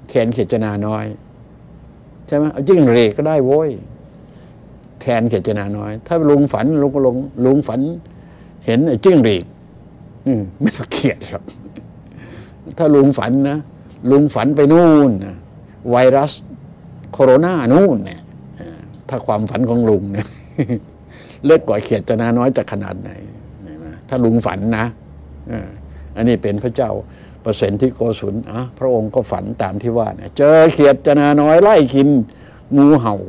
แขนเขจนาน้อยใช่ไหมเอาจิ้งเหลนก็ได้โว้ยแขนเขจนาน้อยถ้าลุงฝันลุงฝันเห็นไอ้จิ้งเหลนไม่ต้องเขียดหรอกถ้าลุงฝันนะลุงฝันไปนู่นนะไวรัสโคโรนานู่นเนี่ยถ้าความฝันของลุงเนี่ยเล็กกว่าเขียดจนาน้อยจะขนาดไหนถ้าลุงฝันนะอันนี้เป็นพระเจ้าประสิทธิโกศลพระองค์ก็ฝันตามที่ว่าเนี่ยเจอเขียดจนาน้อยไล่กินงูเห่า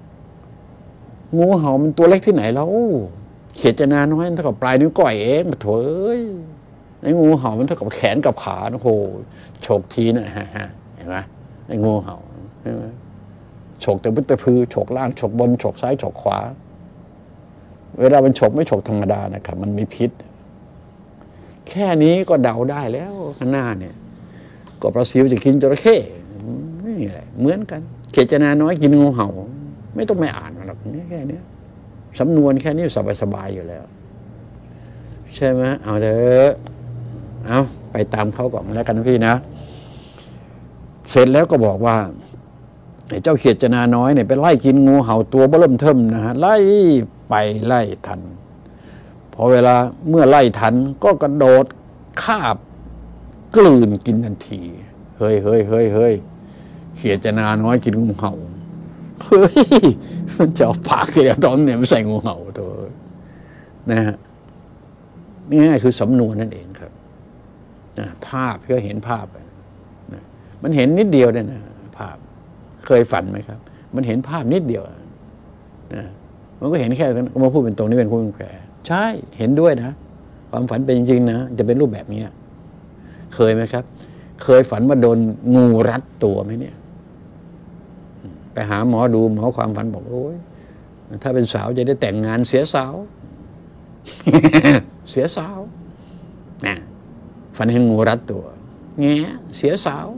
มันตัวเล็กที่ไหนแล้วเขียดจนาน้อยเท่ากับปลายนิ้วก้อยเองมาโถยไอ้งูเห่ามันเท่ากับแขนกับขาโอ้โหฉกทีนะเห็นไหมไอ้งูเห่าฉกแต่พุทธพือฉกล่างฉกบนฉกซ้ายฉกขวาเวลามันฉกไม่ฉกธรรมดานะครับมันมีพิษแค่นี้ก็เดาได้แล้วข้างหน้าเนี่ยก็ปลาซิวจะกินจระเข้นี่แหละเหมือนกันเขจนาน้อยกินงูเห่าไม่ต้องไม่อ่านหรอกแค่นี้สำนวนแค่นี้สบายอยู่แล้วใช่ไหมเอาเถอะเอาไปตามเขาก่อนแล้วกันนะพี่นะเสร็จแล้วก็บอกว่าเจ้าเขียดจนาน้อยเนี่ยไปไล่กินงูเห่าตัวเบิ่มเทิ่มนะฮะไล่ไปไล่ทันพอเวลาเมื่อไล่ทันก็กระโดดคาบกลืนกินทันทีเฮ้ยเขียดจนาน้อยกินงูเห่าเฮ้ยมันจะเอาปากเสียตอนเนี่ยไม่ใส่งูเห่าตัวนะฮะนี่คือสำนวนนั่นเองครับภาพก็เห็นภาพนะมันเห็นนิดเดียวเนี่ยนะภาพเคยฝันไหมครับมันเห็นภาพนิดเดียวนะมันก็เห็นแค่นั้นมาพูดเป็นตรงนี้เป็นผู้เป็นแผลใช่เห็นด้วยนะความฝันเป็นจริงนะจะเป็นรูปแบบนี้เคยไหมครับเคยฝันว่าโดนงูรัดตัวไหมเนี่ยไปหาหมอดูหมอความฝันบอกโอ้ยถ้าเป็นสาวจะได้แต่งงานเสียสาว เสียสาวนะฝันเห็นงูรัดตัวแง่เสียสาว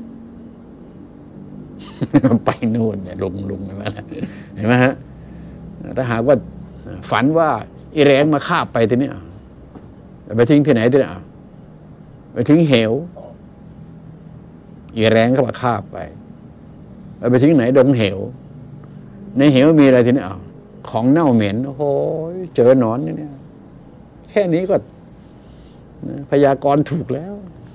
ไปนู่นเนี่ยลุงเห็นไหมฮะถ้าหากว่าฝันว่าอีแรงมาคาบไปทีนี้ไปทิ้งที่ไหนทีนี้ไปทิ้งเหวอีแรงก็มาคาบไปทิ้งไหนดงเหวในเหวมีอะไรทีนี้ของเน่าเหม็นโอ้โหเจอหนอนเนี่ยแค่นี้ก็พยากรณ์ถูกแล้ว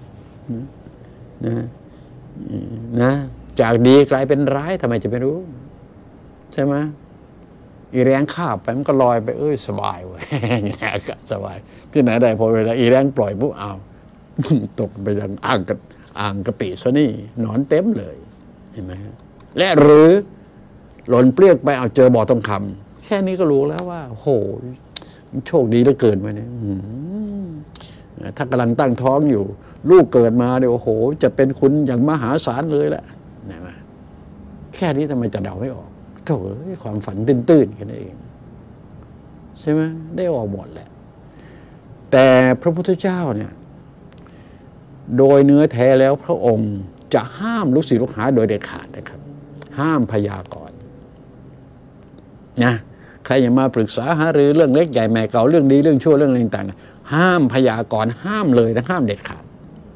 นะจากดีกลายเป็นร้ายทำไมจะไม่รู้ใช่ไหมอีแรงคาบไปมันก็ลอยไปสบายเว้ยสบายที่ไหนได้พอเวลาอีแรงปล่อยปุ๊บตกไปยังอ่างกะปิซะนี่หนอนเต็มเลยเห็นไหมและหรือหล่นเปรี้ยกไปเจอบ่อทองคำแค่นี้ก็รู้แล้วว่าโหมันโชคดีเหลือเกินมาเนี่ยถ้ากำลังตั้งท้องอยู่ลูกเกิดมาเดี๋ยวโอ้โหจะเป็นคุณอย่างมหาศาลเลยแหละนะมาแค่นี้ทำไมจะเดาไม่ออกโถ่ความฝันตื้นๆแค่นั้นเองใช่ไหมได้ออกหมดแหละแต่พระพุทธเจ้าเนี่ยโดยเนื้อแท้แล้วพระองค์จะห้ามลูกศิษย์ลูกหาโดยเด็ดขาดนะครับห้ามพยากรณ์นะใครอย่ามาปรึกษาหารือเรื่องเล็กใหญ่แม่เก่าเรื่องดีเรื่องชั่วเรื่องอะไรต่างๆห้ามพยากรณ์ห้ามเลยนะห้ามเด็ดขาด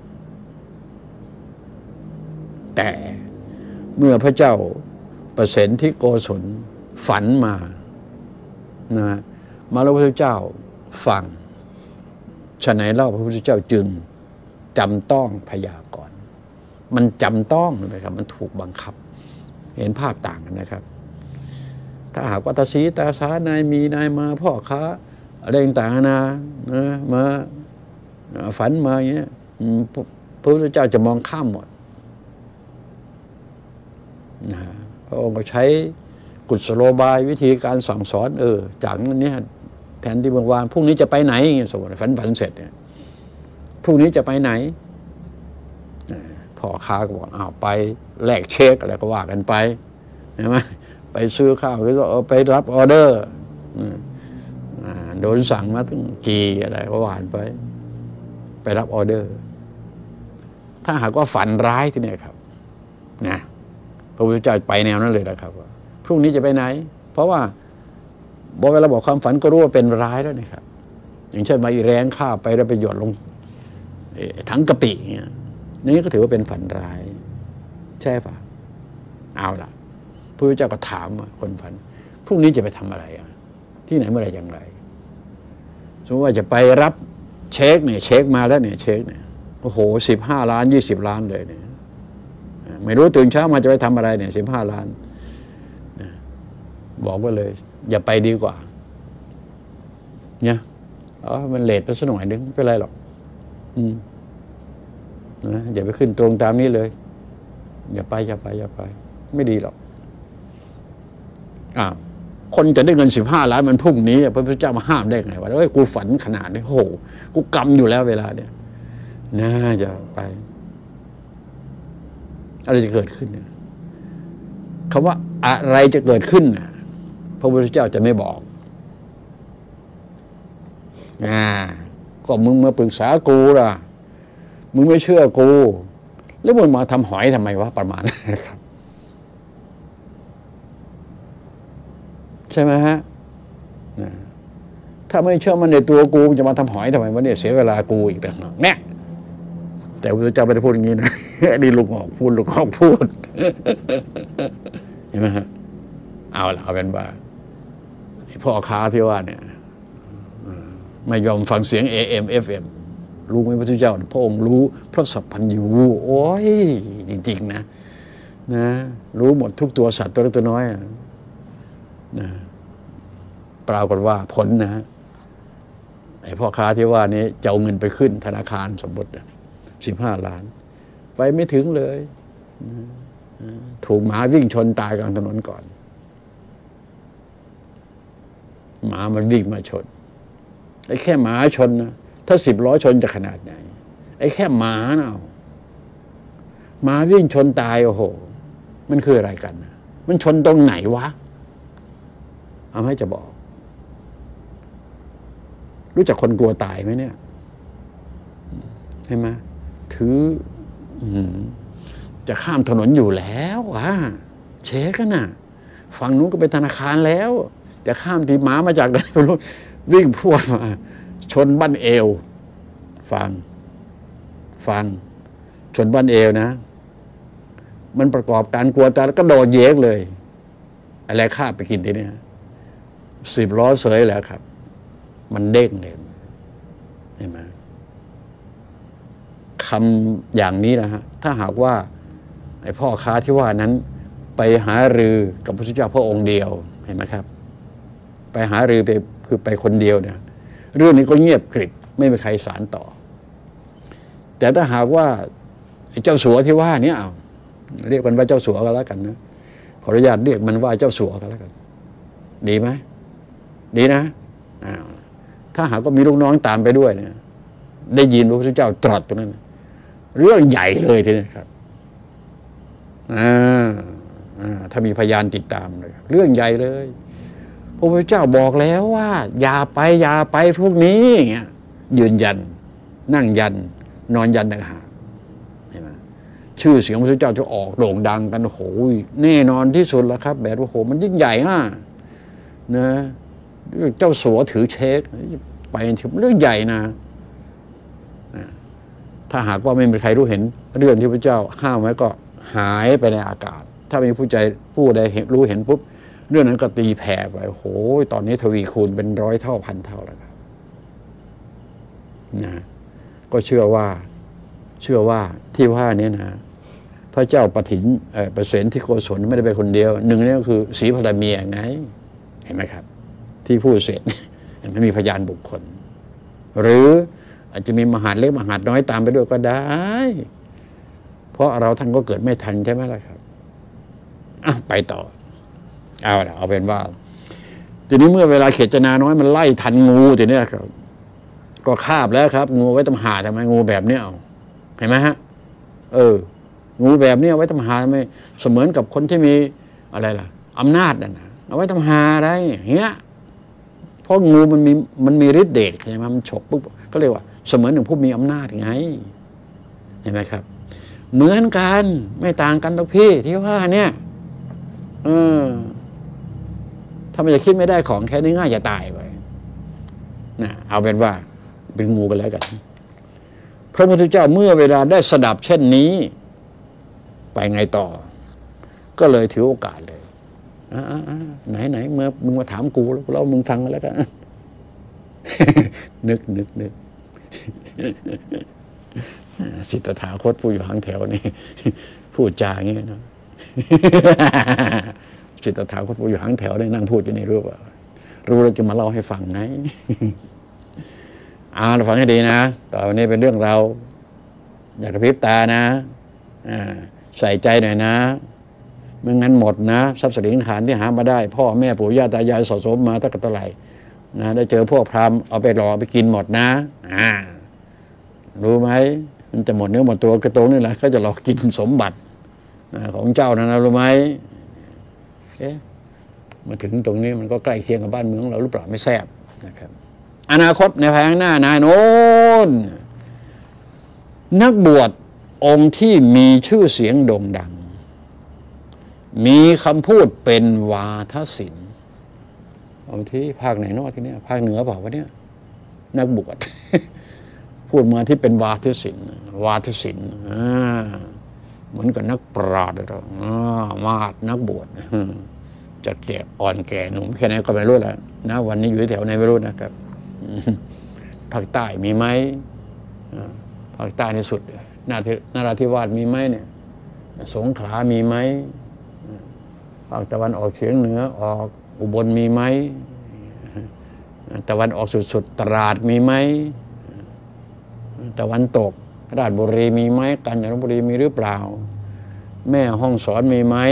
แต่เมื่อพระเจ้าประสิทธิโกศลฝันมาแล้วพระพุทธเจ้าฟังฉะไหนเล่าพระพุทธเจ้าจึงจำต้องพยากรณ์มันจำต้องนะครับมันถูกบังคับเห็นภาพต่างกันนะครับถ้าหากว่าตาสีตาสานายมีนายมาพ่อค้าอะไรต่างๆนะมาฝันมาอย่างเงี้ยพระพุทธเจ้าจะมองข้ามหมดพระองค์ก็ใช้กุศโลบายวิธีการสั่งสอนจากนั้นเนี่ยแทนที่บางวันพรุ่งนี้จะไปไหนสมมติฝันเสร็จเนี่ยพรุ่งนี้จะไปไหนพ่อค้าก็บอกไปแลกเช็คอะไรก็ว่ากันไปใช่ไหมไปซื้อข้าวก็ไปรับออเดอร์โดนสั่งมาตั้งกี่อะไรก็ว่ากันไปรับออเดอร์ถ้าหากว่าฝันร้ายที่นี่ครับนะพระพุทธเจ้าไปแนวนั้นเลยนะครับว่าพรุ่งนี้จะไปไหนเพราะว่าเวลาบอกความฝันก็รู้ว่าเป็นร้ายแล้วนะครับอย่างเช่นมาอีแรงข้าไปแล้วไปหยดลงถังกะปิเนี่ยนี่ก็ถือว่าเป็นฝันร้ายใช่ปะเอาล่ะพระพุทธเจ้าก็ถามคนฝันพรุ่งนี้จะไปทำอะไรที่ไหนเมื่อไรอย่างไรสมมติว่าจะไปรับเช็คเนี่ยเช็คมาแล้วเนี่ยเช็คเนี่ยโอ้โห15 ล้าน20 ล้านเลยเนี่ยไม่รู้ตื่นเช้ามาจะไปทำอะไรเนี่ย15 ล้านบอกว่าเลยอย่าไปดีกว่าเนี่ยมันเลทไปสักหน่อยนึงไม่เป็นไรหรอกนะอย่าไปขึ้นตรงตามนี้เลยอย่าไปไม่ดีหรอกคนจะได้เงิน15 ล้านมันพรุ่งนี้พระพุทธเจ้ามาห้ามได้ไงวะเอ้ยกูฝันขนาดนี้โหกูกำอยู่แล้วเวลาเนี่ยน่าจะไปอะไรจะเกิดขึ้นเนี่ยคำว่าอะไรจะเกิดขึ้นพระพุทธเจ้าจะไม่บอกก็มึงมาปรึกษากูล่ะมึงไม่เชื่อกูแล้วมึงมาทำหอยทำไมวะประมาณนั้นครับใช่ไหมฮะถ้าไม่เชื่อมันในตัวกูจะมาทำหอยทำไมวะเนี่ยเสียเวลากูอีกต่างหากเนี่ยแต่พระพุทธเจ้าไม่ได้พูดอย่างนี้นะนี่ลุงออกพูดเห็นไหมฮะเอาเป็นว่าพ่อค้าที่ว่าเนี่ยไม่ยอมฟังเสียง AM FM รู้ไหมพระพุทธเจ้าพระองค์รู้พระสัพพัญญูโอ้ยจริงๆนะรู้หมดทุกตัวสัตว์ตัวเล็กตัวน้อยนะปรากฏว่าผลนะฮะไอ้พ่อค้าที่ว่านี้จะเอาเงินไปขึ้นธนาคารสมมติ15 ล้านไปไม่ถึงเลยถูกหมาวิ่งชนตายกลางถนนก่อนหมามันวิ่งมาชนไอ้แค่หมาชนนะถ้า10 ล้อชนจะขนาดไหนไอ้แค่หมานะหมาวิ่งชนตายโอ้โหมันคืออะไรกันมันชนตรงไหนวะเอาให้จะบอกรู้จักคนกลัวตายไหมเนี่ยใช่ไหมถือจะข้ามถนนอยู่แล้วเช็คกันน่ะฝั่งนู้นก็เป็นธนาคารแล้วแต่ข้ามที่หมามาจากไหนไม่รู้วิ่งพรวดมาชนบั้นเอวฟังชนบั้นเอวนะมันประกอบการกลัวตายแล้วก็โดดเยกเลยอะไรข้าไปกินทีนี้10 ล้อเสยแล้วครับมันเด้งเลยเห็นไหมคำอย่างนี้นะฮะถ้าหากว่าไอ้พ่อค้าที่ว่านั้นไปหารือกับพระพุทธเจ้าพระองค์เดียวเห็นไหมครับไปหารือไปคือไปคนเดียวเนี่ยเรื่องนี้ก็เงียบกริบไม่มีใครสารต่อแต่ถ้าหากว่าไอ้เจ้าสัวที่ว่านี้เรียกมันว่าเจ้าสัวก็แล้วกันนะขออนุญาตเรียกมันว่าเจ้าสัวก็แล้วกันดีไหมดีนะถ้าหากว่ามีลูกน้องตามไปด้วยเนี่ยได้ยินพระพุทธเจ้าตรัสตรงนั้นเรื่องใหญ่เลยทีนี้ครับถ้ามีพยานติดตามเลยเรื่องใหญ่เลยพระพุทธเจ้าบอกแล้วว่าอย่าไปพวกนี้อย่างเงี้ยยืนยันนั่งยันนอนยันต่างหากเห็นไหมชื่อเสียงพระพุทธเจ้าจะออกโด่งดังกันโอ้โหแน่นอนที่สุดแล้วครับแบบโอ้โหมันยิ่งใหญ่นะเจ้าสัวถือเช็คไปถึงเรื่องใหญ่นะถ้าหากว่าไม่มีใครรู้เห็นเรื่องที่พระเจ้าห้ามไว้ก็หายไปในอากาศถ้ามีผู้ใดรู้เห็นปุ๊บเรื่องนั้นก็ตีแผ่ไปโอ้โหตอนนี้ทวีคูณเป็น100 เท่าพันเท่าแล้วครับก็เชื่อว่าที่ว่านี้นะพระเจ้าปฐินประเสนที่โกศลไม่ได้ไปคนเดียวหนึ่งนี่ก็คือศรีพระเมียไงเห็นไหมครับที่พูดเสร็จไม่มีพยานบุคคลหรืออาจจะมีมหาดเล็กมหาดน้อยตามไปด้วยก็ได้เพราะเราท่านก็เกิดไม่ทันใช่ไหมล่ะครับไปต่อเอาเป็นว่าทีนี้เมื่อเวลาเขตจนาน้อยมันไล่ทันงูทีนี้ครับก็คาบแล้วครับงูไว้ตำหาทำไมงูแบบนี้เห็นไหมฮะงูแบบนี้ไว้ตำหาทำไมเสมือนกับคนที่มีอะไรล่ะอำนาจนั่นนะเอาไว้ตำหาอะไรเงี้ยเพราะงูมันมีฤทธิ์เดชใช่ไหมมันฉกปุ๊บก็เรียกว่าเสมือนหนึ่งผู้มีอำนาจไงเห็นไหมครับเหมือนกันไม่ต่างกันหรอกพี่ที่ว่าเนี่ยถ้ามันจะคิดไม่ได้ของแค่นี้ง่ายจะตายไปเอาเป็นว่าเป็นงูกันแล้วกันพระพุทธเจ้าเมื่อเวลาได้สดับเช่นนี้ไปไงต่อก็เลยถือโอกาสเลยไหนเมื่อมึงมาถามกูแล้วมึงฟังกันแล้วกันนึกสิทธัตถาคตผู้อยู่หางแถวนี่พูดจาอย่างนี้นะสิทธัตถาคตผู้อยู่หางแถวนี่นั่งพูดอยู่ในรูปรู้แล้วจะมาเล่าให้ฟังไงฟังให้ดีนะต่อไปนี้เป็นเรื่องเราอย่ากระพริบตานะใส่ใจหน่อยนะไม่งั้นหมดนะทรัพย์สินขันที่หามาได้พ่อแม่ปู่ย่าตายายสะสมมาตั้งแต่เท่าไหร่นะได้เจอพวกพราหมณ์เอาไปหล่อไปกินหมดนะรู้ไหมมันจะหมดเนื้อหมดตัวกระตรงนี่แหละก็จะหลอกกินสมบัติของเจ้านะรู้ไหมมาถึงตรงนี้มันก็ใกล้เคียงกับบ้านเมืองเราหรือเปล่าไม่แซ่บนะครับอนาคตในภายข้างหน้านายโน้นนักบวชองค์ที่มีชื่อเสียงโด่งดังมีคำพูดเป็นวาทศิลป์เอาที่ภาคไหนนอกที่นี่ภาคเหนือเปล่าวะเนี่ยนักบวช พูดมาที่เป็นวาทศิลป์เหมือนกับนักปราชญ์มาดนักบวชจะแก่อ่อนแก่หนุ่มแค่ไหนก็ไม่รู้แหละนะวันนี้อยู่แถวไหนไม่รู้นะครับภาคใต้มีไหมภาคใต้ในสุดนราธิวาสมีไหมเนี่ยสงขลามีไหมภาคตะวันออกเฉียงเหนือออกอุบลมีไหมตะวันออกสุดๆตราดมีไหมตะวันตกราชบุรีมีไหมกาญจนบุรีมีหรือเปล่าแม่ห้องสอนมีไหม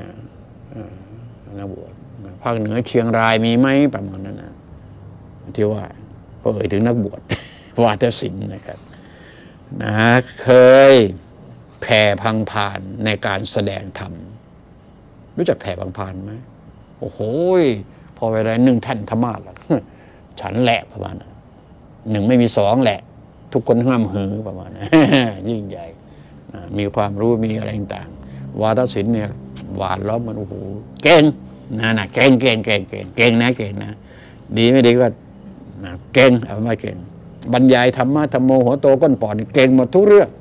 นักบวชภาคเหนือเชียงรายมีไหมประมาณนั้นนะที่ว่าพอเอ่ยถึงนักบวชวาทศิลป์นะครับนะเคยแผ่พังพานในการแสดงธรรมรู้จักแผ่พังพานไหมโอ้โหพอเวลาหนึ่งท่านธรรมาสแล้วฉันแหละประมาณนั้นหนึ่งไม่มีสองแหละทุกคนห้ามหือประมาณนั้นยิ่งใหญ่มีความรู้มีอะไรต่างวาทศิลป์เนี่ยหวานล้อมมันโอ้โหเก่งนะเก่งนะดีไม่ดีก็เก่งเอาไม่เก่งบรรยายธรรมะธรรมโมหัวโตก้นปอดเก่งหมดทุกเรื่อง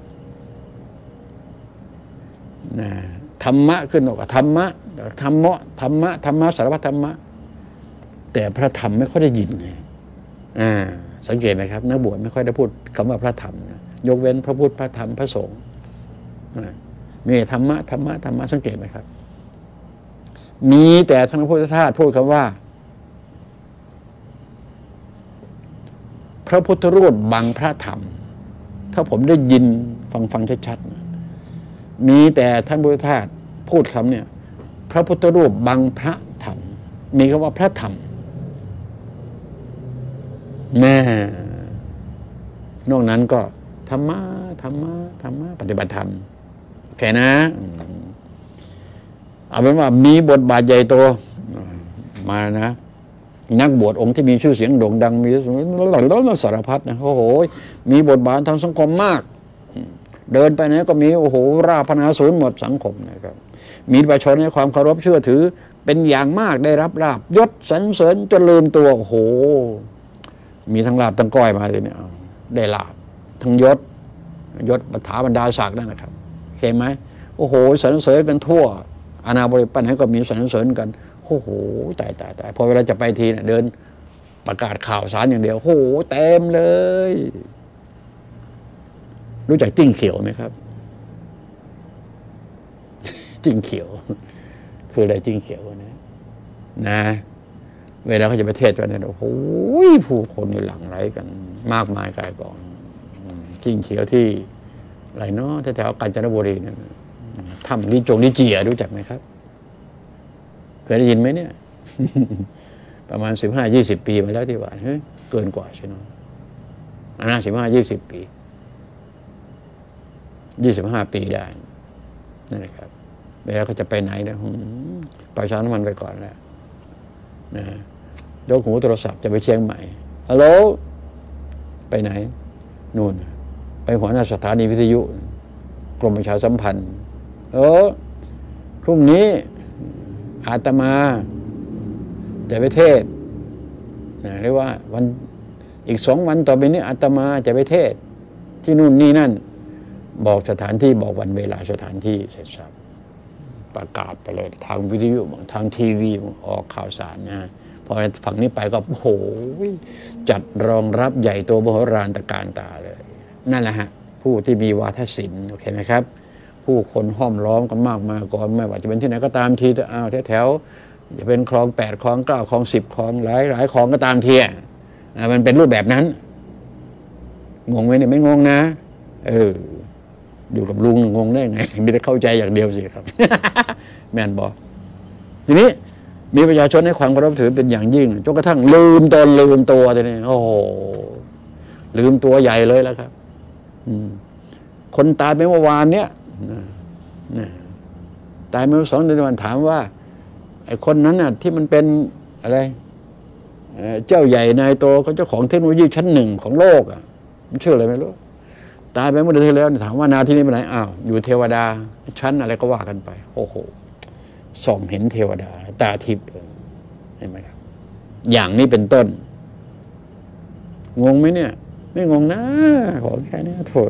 นะธรรมะขึ้นออกกับธรรมะสารพัดธรรมะแต่พระธรรมไม่ค่อยได้ยินไงสังเกตไหมครับนักบวชไม่ค่อยได้พูดคำว่าพระธรรมนะยกเว้นพระพุทธพระธรรมพระสงฆ์มีธรรมะสังเกตไหมครับมีแต่ท่านพระพุทธทาสพูดคำว่าพระพุทธรูปบังพระธรรมถ้าผมได้ยินฟังชัดๆมีแต่ท่านพุทธทาสพูดคำเนี่ยพระพุทธรูปบังพระธรรมมีคำว่าพระธรรมแน่นอกนั้นก็ธรรมะปฏิบัติธรรมแค่นะเอาเป็นว่ามีบทบาทใหญ่โตมานะนักบวชองค์ที่มีชื่อเสียงโด่งดังมีสารพัดนะโอ้โหมีบทบาททางสังคมมากเดินไปไหนก็มีโอ้โหราพนาศูนย์หมดสังคมนะครับมีประชาชนให้ความเคารพเชื่อถือเป็นอย่างมากได้รับลาภยศสรรเสริญจนลืมตัวโอ้โหมีทั้งลาภทั้งก้อยมาเลยเนี่ยได้ลาภทั้งยศปัฏฐาบรรดาศักดิ์นั่นนะครับเห็นไหมโอ้โหสรรเสริญกันทั่วอาณาบริปันให้ก็มีสรรเสริญกันโอ้โหตายพอเวลาจะไปทีเนี่ยเดินประกาศข่าวสารอย่างเดียวโอ้โหเต็มเลยรู้จักจิ้งเขียวไหมครับจิ้งเขียวคืออะไรจิ้งเขียวนะเวลาเขาจะไปเทศกันเนี่ยโอ้โหผู้คนอยู่หลั่งไหลกันมากมายกายกองจิ้งเขียวที่อะไรเนาะแถวกาญจนบุรีเนี่ยถ้ำลิเจียรู้จักไหมครับเคยได้ยินไหมเนี่ย ประมาณ15-20 ปีมาแล้วที่ว่าเกินกว่าใช่ไหม15-20 ปี25 ปีได้นั่นแหละครับเวลาเขาจะไปไหนเนี่ยประชาสัมพันธ์ไปก่อนแล้วนะยกหูโทรศัพท์จะไปเชียงใหม่ฮัลโหลไปไหนนู่นไปหัวหน้าสถานีวิทยุกรมประชาสัมพันธ์พรุ่งนี้อาตมาจะไปเทศเรียกว่าวันอีก2 วันต่อไปนี้อาตมาจะไปเทศที่นู่นนี่นั่นบอกสถานที่บอกวันเวลาสถานที่เสร็จสับประกาศไปเลยทางวิทยุทางทีวีออกข่าวสารนะพอฝั่งนี้ไปก็โหจัดรองรับใหญ่โตมโหฬารตระการตาเลยนั่นแหละฮะผู้ที่มีวาทศิลป์โอเคไหมครับผู้คนห้อมล้อมกันมากมาก่อนไม่ว่าจะเป็นที่ไหนก็ตามทีแถวจะเป็นคลอง8คลอง9คลอง10คลองหลายคลองก็ตามทีมันเป็นรูปแบบนั้นงงไหมเนี่ยไม่งงนะอยู่กับลุงงงได้ไงมีแต่เข้าใจอย่างเดียวสิครับ แม่นบอกทีนี้มีประชาชนให้ความเคารพถือเป็นอย่างยิ่งจนกระทั่งลืมตนลืมตัวทีนี้โอ้โหลืมตัวใหญ่เลยแล้วครับคนตายไปเมื่อวานเนี้ยตายเมื่อ2 เดือนก่อนถามว่าไอ้คนนั้นน่ะที่มันเป็นอะไรเจ้าใหญ่นายโตเขาเจ้าของเทคโนโลยีชั้น1ของโลกมันชื่ออะไรไม่รู้ตายไปเมื่อเดือนที่แล้วถามว่านาที่นี้ไปไหนอ้าวอยู่เทวดาชั้นอะไรก็ว่ากันไปโอ้โหส่องเห็นเทวดาตาทิพย์เห็นไหมครับอย่างนี้เป็นต้นงงไหมเนี่ยไม่งงนะขอแค่นี้โถ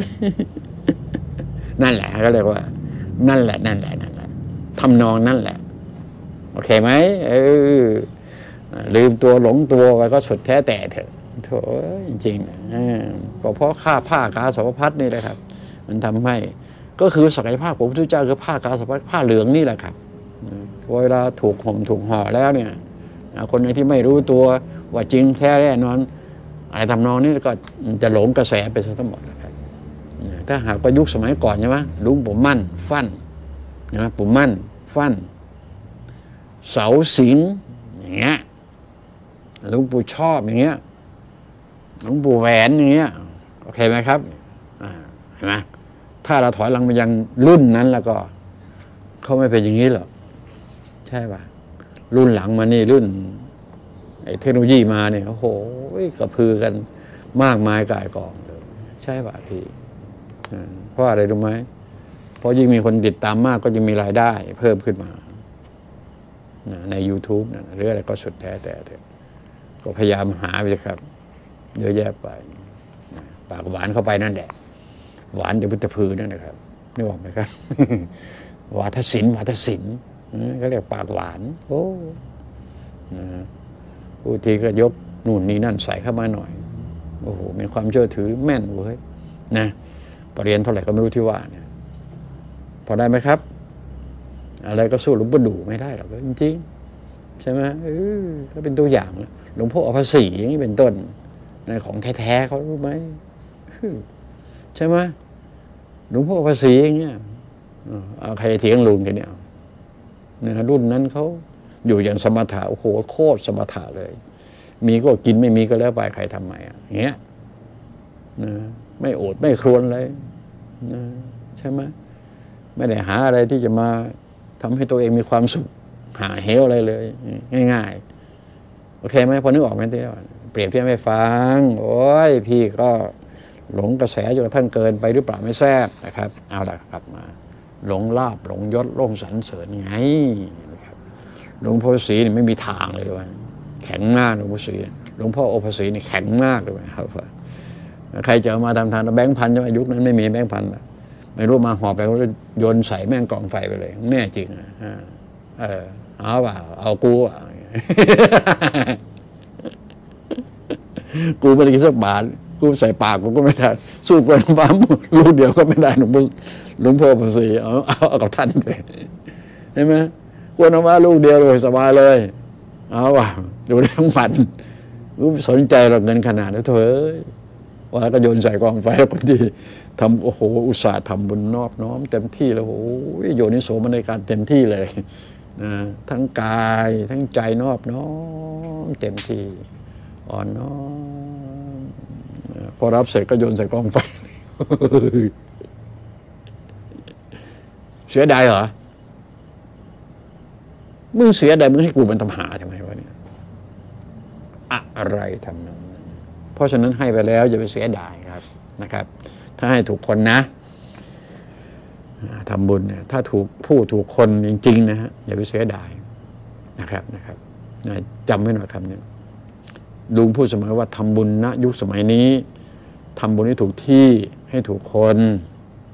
นั่นแหละก็เรียกว่านั่นแหละทำนองนั่นแหละโอเคไหมลืมตัวหลงตัวไปก็สุดแท้แต่เถอะโถจริงๆก็เพราะค่าผ้ากาสาวพัดนี่แหละครับมันทำให้ก็คือศักยภาพของพระพุทธเจ้าคือผ้ากาสาวพัดผ้าเหลืองนี่แหละครับเวลาถูกห่มถูกห่อแล้วเนี่ยคนไหนที่ไม่รู้ตัวว่าจริงแท้แน่นอนอะไรทำนองนี้ก็จะหลงกระแสไปซะทั้งหมดนะครับถ้าหากว่ายุคสมัยก่อนใช่ไหมลุงปู่มั่นฟั่นนะปู่มั่นฟั่นเสาสิงอย่างเงี้ยหลวงปู่ชอบอย่างเงี้ยหลวงปู่แหวนอย่างเงี้ยโอเคไหมครับเห็นไหมถ้าเราถอยหลังไปยังรุ่นนั้นแล้วก็เขาไม่เป็นอย่างนี้หรอกใช่ป่ะรุ่นหลังมานี่รุ่นไอ้เทคโนโลยีมาเนี่ยโอ้โหกระพือกันมากมายก่ายกองเลยใช่ป่ะพี่เพราะอะไรรู้ไหมเพราะยิ่งมีคนติดตามมากก็ยิ่งมีรายได้เพิ่มขึ้นมาใน YouTube หรืออะไรก็สุดแท้แต่ก็พยายามหาไปครับเยอะแยะไปปากหวานเข้าไปนั่นแหละหวานเดี๋ยวพุทธพือนั่นนะครับนึกออกไหมครับ วาทศิลป์ก็เรียกปากหวานโอ้ผู้ทีก็ยกนู่นนี่นั่นใส่เข้ามาหน่อยโอ้โหมีความเชื่อถือแม่นเว้ยนะปรริญญาเท่าไหร่ก็ไม่รู้ที่ว่าเนี่ยพอได้ไหมครับอะไรก็สู้หลวงปู่ดูไม่ได้หรอกจริงๆใช่ไหมก็เป็นตัวอย่างหลวงพ่ออภสีอย่างนี้เป็นต้นในของแท้ๆเขารู้ไหมใช่ไหมหลวงพ่ออภสีอย่างเงี้ยเอาใครเถียงลุงทีเนี้ยรุ่นนั้นเขาอยู่อย่างสมถะโอ้โหโคตรสมถะเลยมีก็กินไม่มีก็แล้วไปใครทำไมอย่างเงี้ยไม่โอดไม่ครวญเลยใช่ไหมไม่ได้หาอะไรที่จะมาทำให้ตัวเองมีความสุขหาเหวอะไรเลยง่ายๆโอเคไหมพอนึกออกไหมที่เปรียบเทียบให้ฟังโอ้ยพี่ก็หลงกระแสจนกระทั่งเกินไปหรือเปล่าไม่แซ่บนะครับเอาละครับมาหลงลาบหลงยศหลงสรรเสริญไงนะครับหลวงพ่อศรีนี่ไม่มีทางเลยว่าแข็งมากหลวงพ่อศรีหลวงพ่อโอภาษีนี่แข็งมากเลยครับใครจะเอามาทำทานแบงค์พันใช่ไหมยุคนั้นไม่มีแบงค์พันไม่รู้มาหอบไปก็โยนใส่แม่งกองไฟไปเลยแน่จริงเอาเปล่าเอากูกูไม่ได้กินสักบาทกูใส่ปากกูก็ไม่ได้สู้กล้วยน้ำว้าลูกเดียวก็ไม่ได้หลวงพ่อภาษีเอากับท่านไปใช่ไหมกล้วยน้ำว้าลูกเดียวเลยสบายเลยเอาว่ะอยู่ทั้งวันกูสนใจหรอกเงินขนาดนั้นเถอะว่าก็โยนใส่กองไฟพอดีทำโอ้โหอุตส่าห์ทำบุญนอบน้อมเต็มที่แล้วโอ้ยโยนิโสมนสิการเต็มที่เลยนะทั้งกายทั้งใจนอบน้อมเต็มที่อ่อนน้อมพอรับเสร็จก็โยนใส่กองไฟ เสียดายเหรอมึงเสียดายมึงให้กูมันทำหาทำไมวะเนี่ยอะไรทำนั้นเพราะฉะนั้นให้ไปแล้วอย่าไปเสียดายครับนะครับถ้าให้ถูกคนนะทำบุญเนี่ยถ้าถูกคนจริงๆนะฮะอย่าไปเสียดายนะครับจำไว้หน่อยคำนี้ลุงพูดเสมอว่าทำบุญณยุคสมัยนี้ทำบุญให้ถูกที่ให้ถูกคน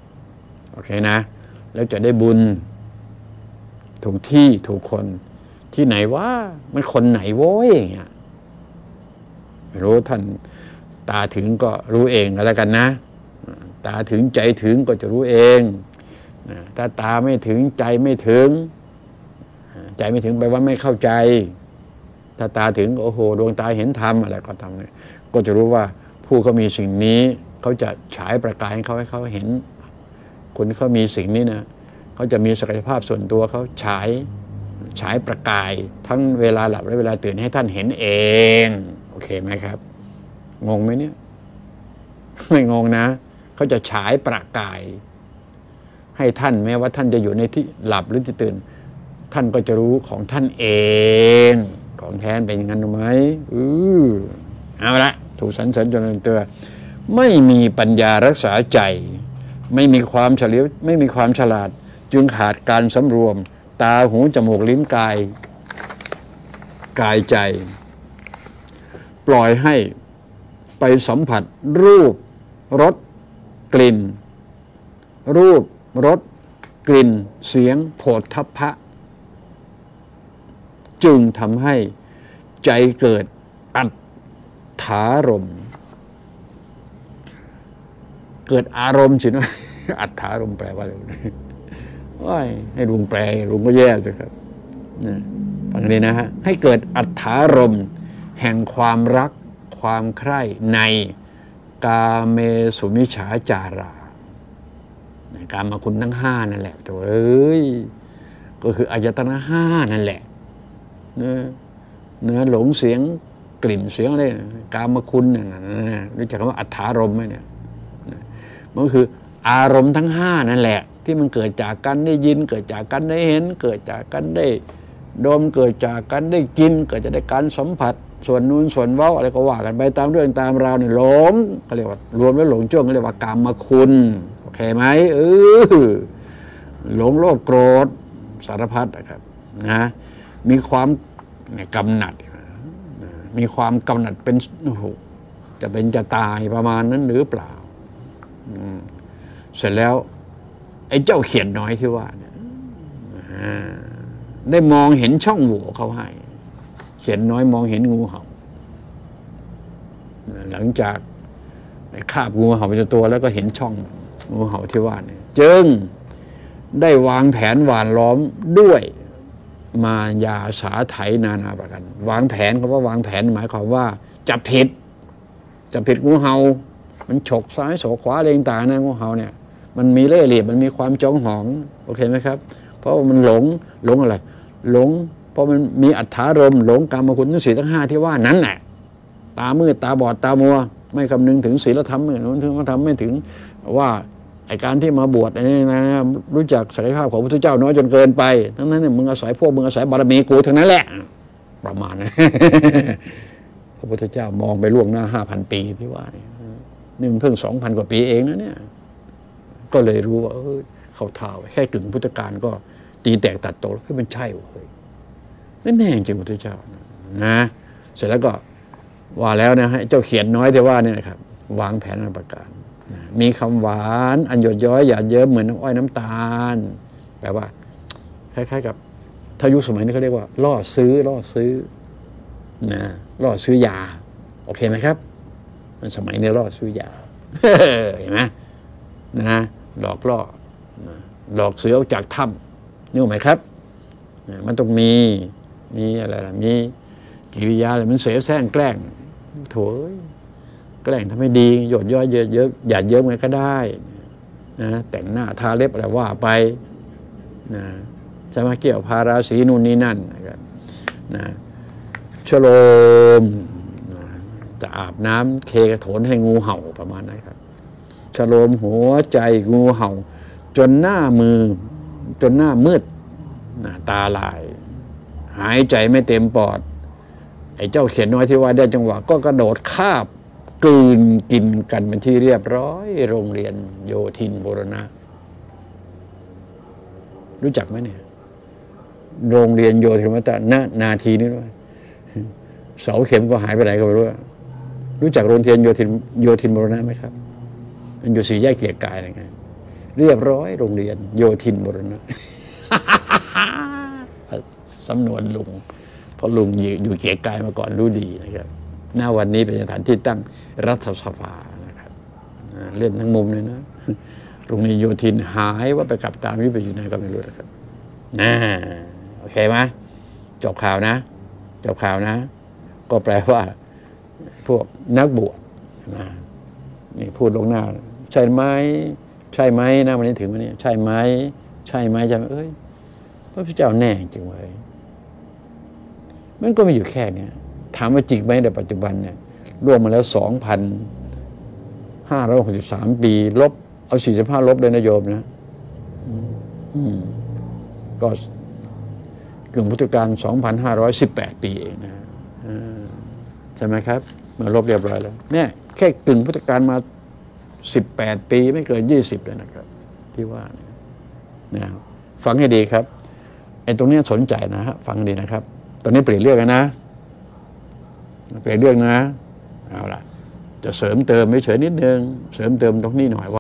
โอเคนะแล้วจะได้บุญถูกที่ถูกคนที่ไหนว่ามันคนไหนโว้ยอย่างเงี้ยไม่รู้ท่านตาถึงก็รู้เองก็แล้วกันนะตาถึงใจถึงก็จะรู้เองถ้าตาไม่ถึงใจไม่ถึงใจไม่ถึงแปลว่าไม่เข้าใจถ้าตาถึงโอ้โหดวงตาเห็นธรรมอะไรก็ทำเนี่ยก็จะรู้ว่าผู้เขามีสิ่งนี้เขาจะฉายประกายให้เขาเห็นคนที่เขามีสิ่งนี้นะเขาจะมีศักยภาพส่วนตัวเขาฉายประกายทั้งเวลาหลับและเวลาตื่นให้ท่านเห็นเองโอเคไหมครับงงไหมเนี่ยไม่งงนะเขาจะฉายประกายให้ท่านแม้ว่าท่านจะอยู่ในที่หลับหรือที่ตื่นท่านก็จะรู้ของท่านเองของแท้เป็นอย่างนั้นไหมเอาละถูกสรรเสริญจนเตือไม่มีปัญญารักษาใจไม่มีความเฉลียวไม่มีความฉลาดจึงขาดการสำรวมตาหูจมูกลิ้นกายใจปล่อยให้ไปสัมผัสรูปรสกลิ่นรูปรสกลิ่นเสียงโผฏฐัพพะจึงทำให้ใจเกิดอัตถารมณ์เกิดอารมณ์สินะอัตถารมณ์แปลว่าอะไรว้ายให้ลุงแปลลุงก็แย่สิครับฟังดีนะฮะให้เกิดอัตถารมณ์แห่งความรักความใคร่ในกาเมสุมิจฉาจาราการมาคุณทั้งห้านั่นแหละตัวก็คืออายตนะห้านั่นแหละเนื้อหลงเสียงกลิ่นเสียงอะไรกามคุณเนี่ยรู้จักคำว่าอัตถารมณ์ไหมเนี่ยมันก็คืออารมณ์ทั้งห้านั่นแหละที่มันเกิดจากการได้ยินเกิดจากการได้เห็นเกิดจากการได้ดมเกิดจากการได้กินเกิดจากการสัมผัสส่วนนู้นส่วนเว้าอะไรก็ว่ากันไปตามเรื่องตามราวเนี่ยหลงเขาเรียกว่ารวมแล้วหลงจ้วงเขาเรียกว่ากามคุณโอเคไหมหลงโลภโกรธสารพัดนะครับนะมีความกำหนัดมีความกำหนัดเป็นจะเป็นจะตายประมาณนั้นหรือเปล่าเสร็จแล้วไอ้เจ้าเขียดน้อยที่ว่าเนี่ยได้มองเห็นช่องโหว่เขาให้เขียดน้อยมองเห็นงูเห่าหลังจากได้คาบงูเห่าไปตัวแล้วก็เห็นช่องงูเห่าที่ว่าเนี่ยจึงได้วางแผนหว่านล้อมด้วยมายาสาไถนานาประการวางแผนคำว่าวางแผนหมายความว่าจับผิดงูเห่ามันฉกซ้ายฉกขวาอะไรต่างๆนะงูเห่าเนี่ยมันมีเล่ห์เหลี่ยมมันมีความจ้องหองโอเคไหมครับเพราะมันหลงอะไรหลงเพราะมันมีอัตถารมณ์หลงกามคุณทั้งสี่ทั้งห้าที่ว่านั้นแหละตามืดตาบอดตามัวไม่คำนึงถึงศีลธรรมไม่ถึงธรรมไม่ถึงว่าไอ้การที่มาบวชนี่นะรู้จักศักยภาพของพระพุทธเจ้าน้อยจนเกินไปทั้งนั้นเนี่ยมึงอาศัยบารมีกูทั้งนั้นแหละประมาณนั้นพระพุทธเจ้ามองไปล่วงหน้า 5,000 ปีที่ว่านี่มันเพิ่ง 2,000 กว่าปีเองนะเนี่ยก็เลยรู้ว่าเข้าท่าแค่กึ่งพุทธกาลก็ตีแตกตัดโตแล้วมันใช่เว้ยไม่แน่จริงพุทธเจ้านะเสร็จแล้วก็ว่าแล้วนะฮะเจ้าเขียนน้อยที่ว่านี่นะครับวางแผนประการมีคำหวานอันหยดย้อยหยาดเยิ้มเหมือนน้ำอ้อยน้ำตาลแปลว่าคล้ายๆกับถ้ายุคสมัยนี้เขาเรียกว่าล่อซื้อนะล่อซื้อยาโอเคไหมครับสมัยนี้ล่อซื้อยาเห็นไหมนะหลอกล่อหลอกเสือออกจากถ้ำนี่ไหมครับมันต้องมีอะไรล่ะมีกิริยาอะไรมันเสแสร้งแกล้งโถยแกล้งทำให้ดีหยดย้อยเยอะหยาดเยิ้มไงก็ได้นะแต่งหน้าทาเล็บอะไรว่าไปนะจะมาเกี่ยวพาราศีนู่นนี่นั่นนะครับนะชโลมจะอาบน้ำเคกระโถนให้งูเห่าประมาณนั้นครับชโลมหัวใจงูเห่าจนหน้ามืดตาลายหายใจไม่เต็มปอดไอ้เจ้าเขียนน้อยที่ว่าได้จังหวะก็กระโดดคาบกลืนกินกันเป็นที่เรียบร้อยโรงเรียนโยธินบูรณะรู้จักไหมเนี่ยโรงเรียนโยธินบูรณะนาทีนี้ด้วยเสาเข็มก็หายไปไหนก็ไม่รู้รู้จักโรงเรียนโยธินบูรณะไหมครับมันอยู่สี่แยกเกียรติกายอะไรเงี้ยเรียบร้อยโรงเรียนโยธินบูรณะ สำนวนลุงเพราะลุงอยู่เกียรกายมาก่อนรู้ดีนะครับหน้าวันนี้เป็นสถานที่ตั้งรัฐสภานะครับเล่นทั้งมุมเลยนะโรงเรียนโยธินหายว่าไปกลับตามนี้ไปอยู่ไหนก็ไม่รู้นะครับโอเคไหมจบข่าวนะจบข่าวนะ ก็แปลว่าพวกนักบวชนะนี่พูดลงหน้าใช่ไหมใช่ไหมนะวันนี้ถึงวันนี้ใช่ไหมใช่ไหมใช่ไหมพระพุทธเจ้าแน่จริงไว้มันก็มีอยู่แค่นี้ถามว่าจริงไหมในปัจจุบันเนี่ยร่วมมาแล้ว 2,563 ปีลบเอา45ลบเลยนะโยมนะก็กึ่งพุทธกาล 2,518 ปีเองนะใช่ไหมครับมาลบเรียบร้อยแล้วเนี่ยแค่กึ่งพุทธกาลมา18 ปีไม่เกิน20เลยนะครับที่ว่านะฟังให้ดีครับไอ้ตรงนี้สนใจนะฮะฟังดีนะครับตอนนี้เปลี่ยนเรื่องนะเปลี่ยนเรื่องนะเอาล่ะจะเสริมเติมไม่เฉยนิดนึงเสริมเติมตรงนี้หน่อยว่า